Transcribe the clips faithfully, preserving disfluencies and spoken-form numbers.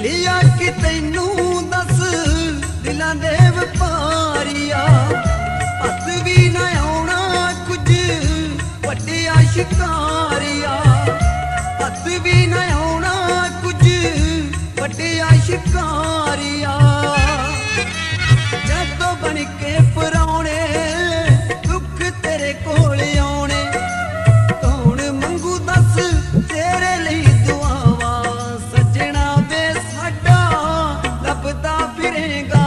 भुलिया कि तैनू दस दिलां दे वपारिया हथ भी ना आउणा कुछ वड्डिया शिकारिया हथ भी ना आउणा कुछ वड्डिया शिकारिया जदों बन के परौणे दुख तेरे कोल आउणे कौन मंगू दस तेरे लई दुआवा सजना वे साडा लभदा फिरेगा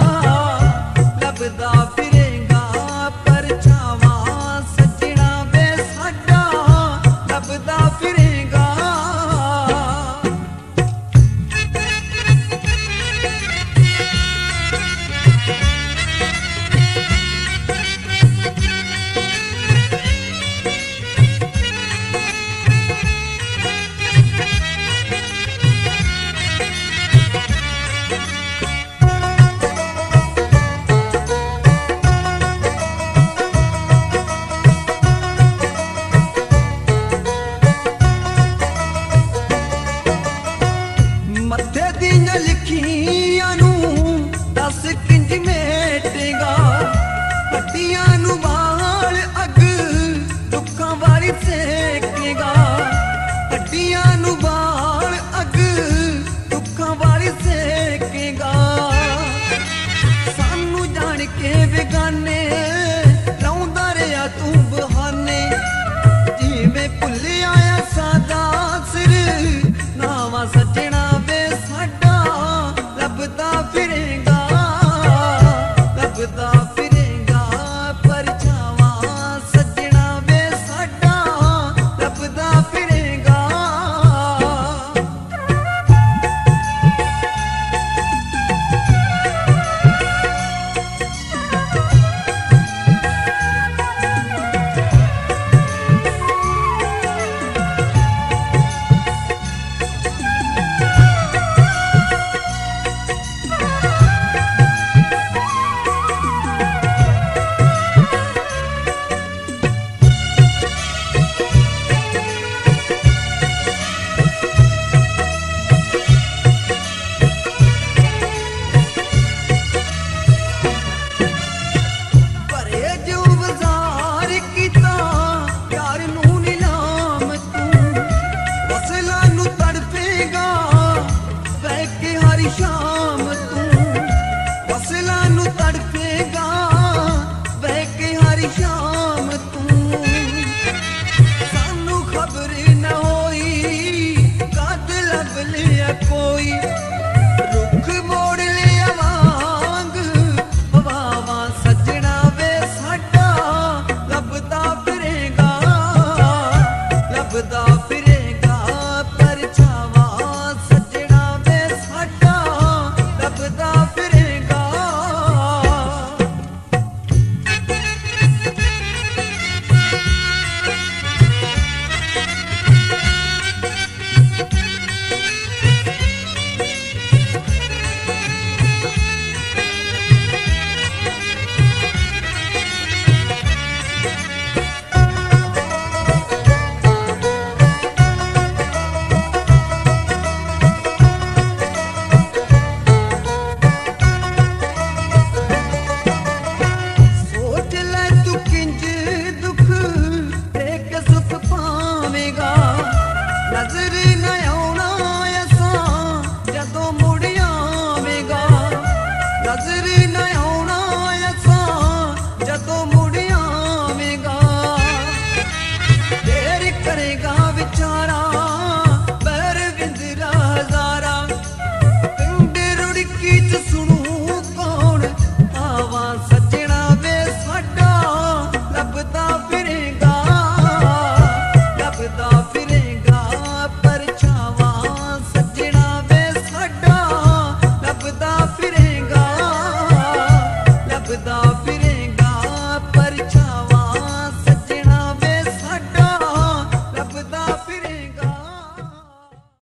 लभदा फिरेगा परछावा सजना वे साडा लभदा फिरेगा मत्थे दियां लिखियां नू दस किंज मेटेगा हड्डियां नू बाल अग दुखां वाली सेकेगा हड्डियां नू बाल अग दुखां वाली सेकेगा सानू जान के बेगाने लाउंदा रहा तू बहाने जिवें भुलिया आ सादा सिर नावा सजना वे साडा लभदा फिरेगा लभदा फिरेगा परछावा सजना वे साडा लभदा फिरेगा शाम तू वसला नू तड़पेगा बह के हरी शाम तू सानू खबर न होई कद लब लिया कोई